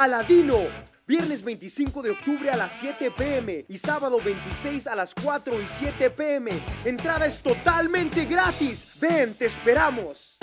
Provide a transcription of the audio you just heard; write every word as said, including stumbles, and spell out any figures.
Aladino. Viernes veinticinco de octubre a las siete p m y sábado veintiséis a las cuatro y siete p m Entrada es totalmente gratis. Ven, te esperamos.